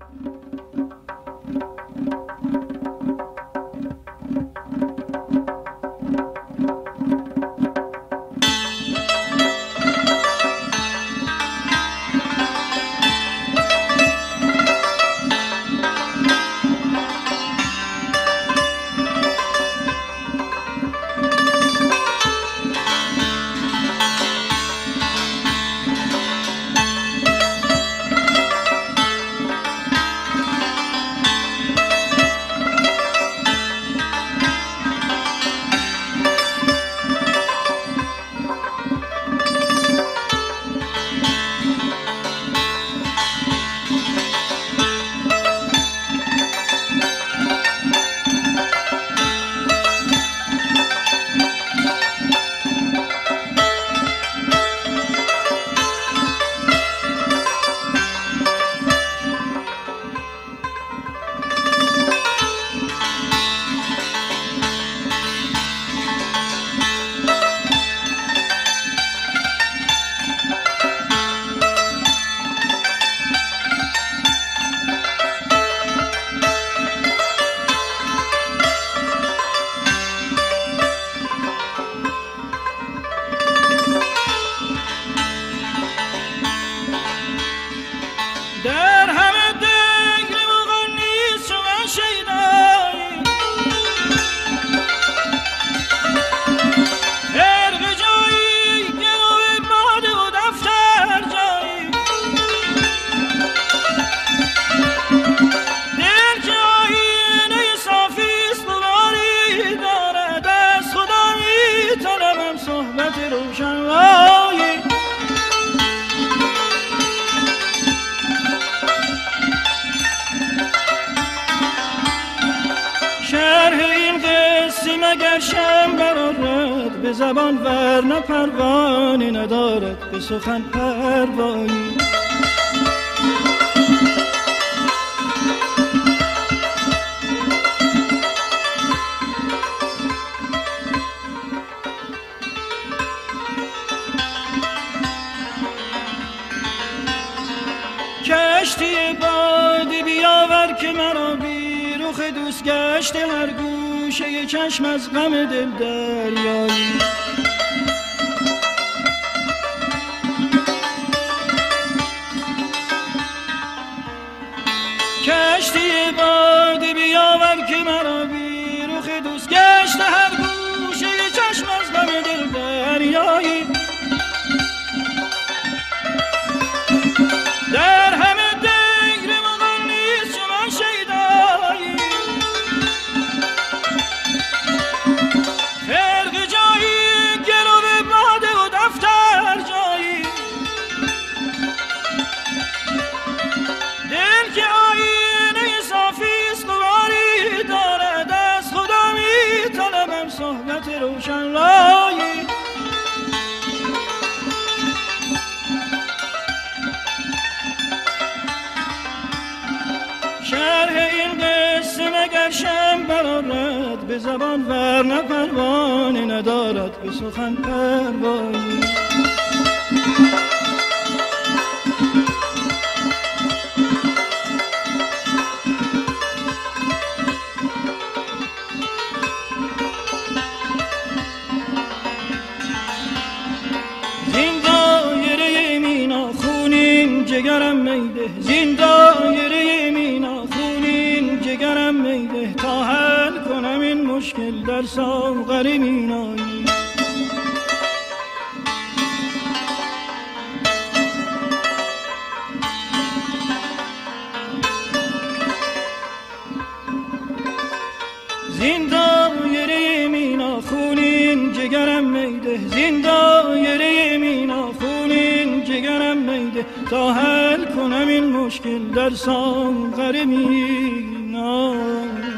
اگر شم برآرد به زبان ورنه پروانه ندارد به سخن پروایی. کشتی بادی بیاور که مرا بی رخ دوست گشته هر گوشه چشم از غم دل دریایی. کشتی بادی بیاور که مرا بی رخ دوست گشته هر گوشه چشم از غم دل دریایی. در همه دیر مغان نیست چو من شیدایی، خرق جایی گرو باده و دفتر جایی. دل که آینه صافیست قماری دارد از خدا می طلبم صحبت روشن رایی. شرح این قصه مگر شم برآرد به زبان ورنه پروانه ندارد به سخن پروایی. زین دایره مینا خونین جگرم میده، زین دایره مینا خونین جگرم میده تا حل کنم این مشکل در ساغر مینایی. زین دایره مینا خونین جگرم میده، زین دایره مینا خونین جگرم میده تا حل کنم این مشکل در ساغر مینایی.